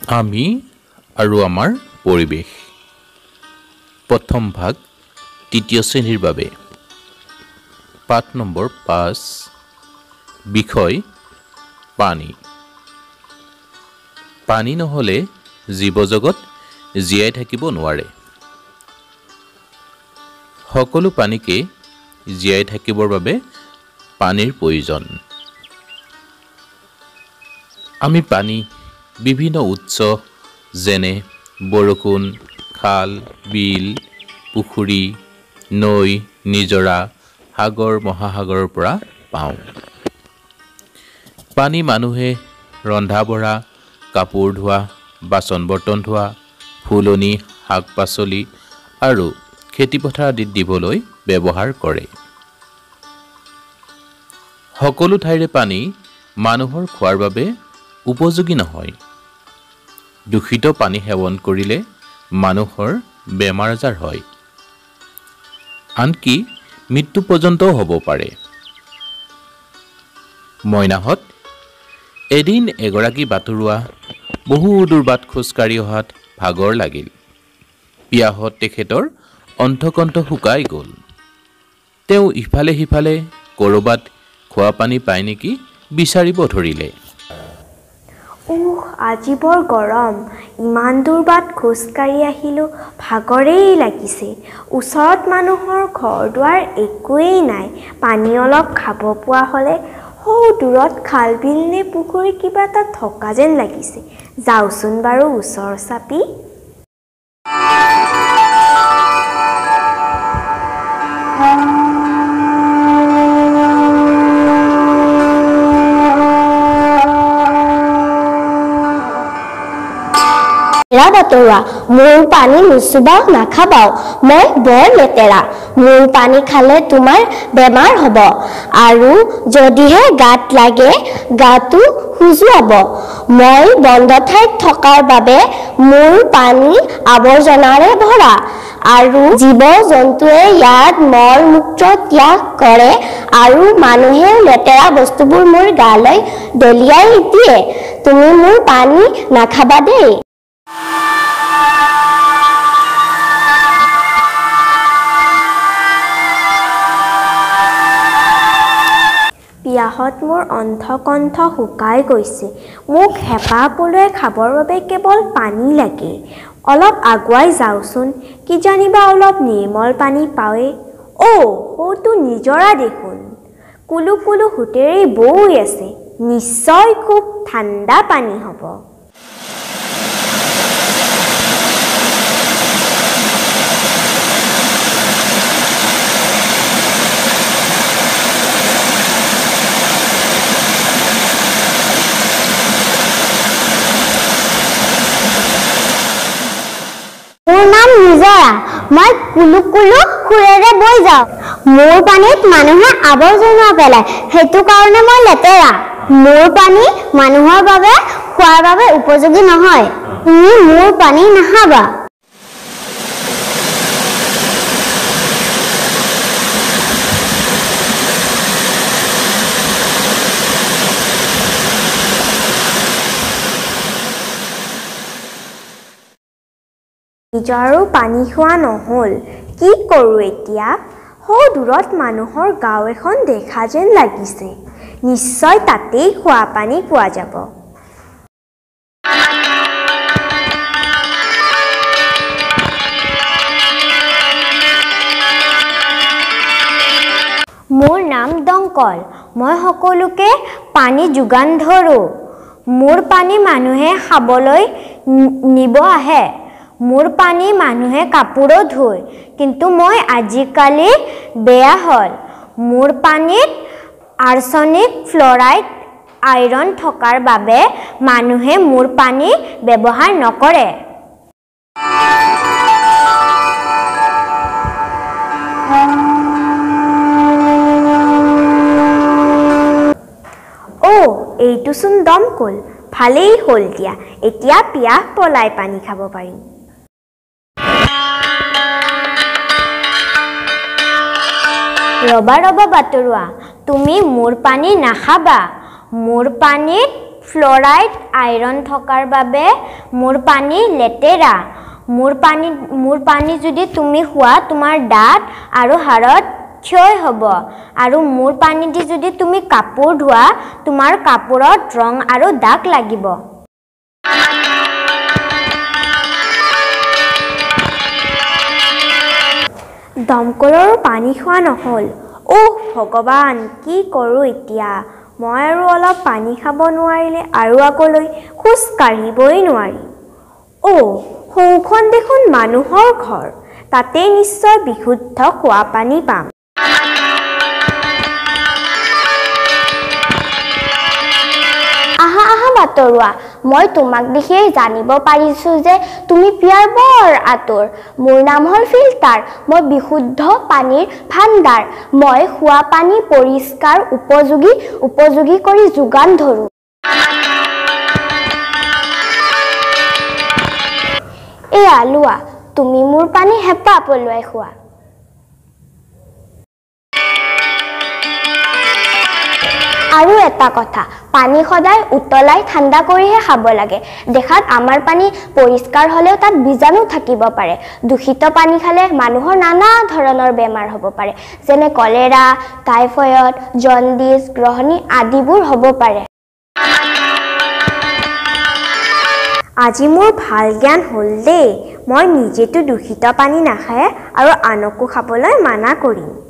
আমি আৰু আমাৰ পৰিৱেশ প্ৰথম ভাগ তৃতীয় শ্ৰেণীৰ বাবে পাঠ নম্বৰ 5 বিষয় পানী পানী নহলে জীৱজগত জীয়াই থাকিব নোৱাৰে সকলো পানীকে জীয়াই থাকিবৰ বাবে পানীৰ প্ৰয়োজন আমি পানী বিভিন্ন উৎস যেনে বৰষুণ খাল বিল পুখুৰী নৈ নিজৰা সাগৰ মহাসাগৰৰ পৰা পাওঁ পানী মানুহে ৰন্ধা বঢ়া কাপোৰ ধোৱা বাচন বৰ্তন ধোৱা ফুলনি শাক পাচলি আৰু খেতি পথাৰ আদিত দিবলৈ ব্যৱহাৰ কৰে সকলো ঠাইৰে পানী মানুহৰ খোৱাৰ বাবে উপযোগী নহয় দূষিত পানী সেৱন কৰিলে মানুহৰ বেমাৰ আজাৰ হয় আনকি মৃত্যু পৰ্যন্তও হ'ব পাৰে মইনাহত এদিন এগৰাকী বাটৰুৱা বহু দূৰ বাট খোজকাঢ়ি অহাত ভাগৰ লাগিল পিয়াহত তেখেতৰ অন্তকণ্ঠ শুকাই গ'ল তেওঁ ইফালে সিফালে কৰবাত খোৱা পানী পায় নেকি বিচাৰিব ধৰিলে আজি বৰ গৰম ইমান দূৰ বাট খোজকাঢ়ি আহিলোঁ ভাগৰেই লাগিছে ওচৰত মানুহৰ ঘৰ দুৱাৰ একোৱেই নাই পানী অলপ খাব পোৱা হ'লে সৌ দূৰত খাল বিল নে পুখুৰী কিবা এটা থকা যেন লাগিছে যাওঁচোন বাৰু ওচৰ চাপি বাটৰুৱা মোৰ পানী নুচুবাও নাখাবাও মই বৰ লেতেৰা মোৰ পানী খালে তোমাৰ বেমাৰ হ'ব আৰু যদিহে গাত লাগে গাটো খুজুৱাব মই বন্ধ ঠাইত থকাৰ বাবে মোৰ পানী আৱৰ্জনাৰে ভৰা আৰু জীৱ জন্তুৱে ইয়াত মল মূত্ৰ ত্যাগ কৰে আৰু মানুহে লেতেৰা বস্তুবোৰ মোৰ গালৈ দলিয়াই দিয়ে তুমি মোৰ পানী নাখাবা দেই পিয়াহত মোৰ অন্তকণ্ঠ শুকাই গৈছে মোক হেঁপাহ পলুৱাই খাবৰ বাবে কেৱল পানী লাগে অলপ আগুৱাই যাওঁচোন কি জানিবা অলপ নিৰ্মল পানী পাৱে সৌটো নিজৰা দেখোন কুলু কুলু সোঁতেৰে বৈ আছে নিশ্চয় খুব ঠাণ্ডা পানী হ'ব মোৰ নাম নিজৰা মই কুলু কুলু সুৰেৰে বৈ যাওঁ মোৰ পানীত মানুহে আৱৰ্জনা পেলায় সেইটো কাৰণে মই লেতেৰা মোৰ পানী মানুহৰ বাবে খোৱাৰ বাবে উপযোগী নহয় তুমি মোৰ পানী নাখাবা নিজৰো পানী খোৱা নহ'ল কি কৰোঁ এতিয়া সৌ দূৰত মানুহৰ গাঁও এখন দেখা যেন লাগিছে নিশ্চয় তাতেই খোৱা পানী পোৱা যাব মোৰ নাম দংকল মই সকলোকে পানী যোগান ধৰোঁ মোৰ পানী মানুহে খাবলৈ নিব আহে মোৰ পানী মানুহে কাপোৰো ধুই কিন্তু মই আজিকালি বেয়া হ'ল মোৰ পানীত আৰ্ছেনিক ফ্লৰাইড আইৰণ থকাৰ বাবে মানুহে মোৰ পানী ব্যৱহাৰ নকৰে এইটোচোন দমকল ভালেই হ'ল দিয়া এতিয়া পিয়াহ পলাই পানী খাব পাৰিম ৰবা ৰবা বাটৰুৱা তুমি মোৰ পানী নাখাবা মোৰ পানীত ফ্ল'ৰাইড আইৰণ থকাৰ বাবে মোৰ পানী লেতেৰা। মোৰ পানী যদি তুমি খোৱা তোমাৰ দাঁত আৰু হাড়ত ক্ষয় হ'ব আৰু মোৰ পানী দি যদি তুমি কাপোৰ ধোৱা তোমাৰ কাপোৰত ৰং আৰু দাগ লাগিব। দমকলৰ পানী খোৱা নহ'ল। অহ ভগৱান, কি কৰোঁ এতিয়া? মই আৰু অলপ পানী খাব নোৱাৰিলে আৰু আগলৈ খোজ কাঢ়িবই নোৱাৰিম। সোঁখন দেখোন মানুহৰ ঘৰ, তাতে নিশ্চয় বিশুদ্ধ খোৱা পানী পাম। আহা আহা বাটৰুৱা, মই তোমাক দেখিয়েই জানিব পাৰিছোঁ যে তুমি পিয়াৰ বৰ আতুৰ। মোৰ নাম হ'ল ফিল্টাৰ, মই বিশুদ্ধ পানীৰ ভাণ্ডাৰ। মই খোৱা পানী পৰিষ্কাৰ উপযোগী কৰি যোগান ধৰোঁ। এয়া লোৱা, তুমি মোৰ পানী হেঁপাহ পলুৱাই খোৱা। আৰু এটা কথা, পানী সদায় উতলাই ঠাণ্ডা কৰিহে খাব লাগে। দেখাত আমাৰ পানী পৰিষ্কাৰ হ'লেও তাত বীজাণু থাকিব পাৰে। দূষিত পানী খালে মানুহৰ নানা ধৰণৰ বেমাৰ হ'ব পাৰে, যেনে কলেৰা, টাইফয়েড, জণ্ডিছ, গ্ৰহণী আদিবোৰ হ'ব পাৰে। আজি মোৰ ভাল জ্ঞান হ'ল দেই। মই নিজেতো দূষিত পানী নাখায় আৰু আনকো খাবলৈ মানা কৰিম।